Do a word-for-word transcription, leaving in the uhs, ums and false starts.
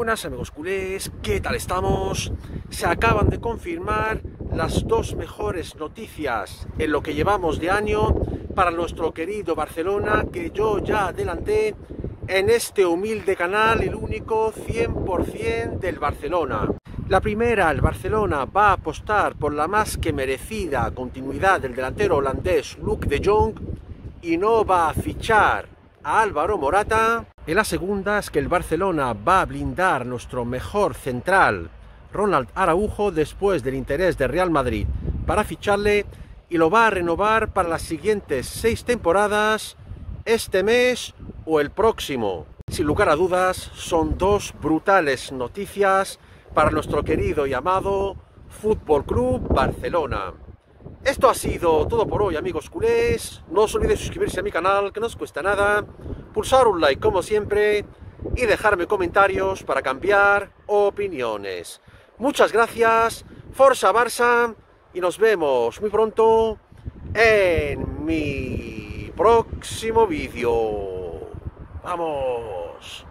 Buenas amigos culés, ¿qué tal estamos? Se acaban de confirmar las dos mejores noticias en lo que llevamos de año para nuestro querido Barcelona, que yo ya adelanté en este humilde canal, el único cien por cien del Barcelona. La primera, el Barcelona va a apostar por la más que merecida continuidad del delantero holandés Luuk de Jong y no va a fichar a Álvaro Morata. Y la segunda es que el Barcelona va a blindar nuestro mejor central, Ronald Araujo, después del interés de Real Madrid para ficharle, y lo va a renovar para las siguientes seis temporadas, este mes o el próximo. Sin lugar a dudas, son dos brutales noticias para nuestro querido y amado Fútbol Club Barcelona. Esto ha sido todo por hoy, amigos culés. No os olvidéis suscribirse a mi canal, que no os cuesta nada, pulsar un like como siempre y dejarme comentarios para cambiar opiniones. Muchas gracias, Forza Barça, y nos vemos muy pronto en mi próximo vídeo. ¡Vamos!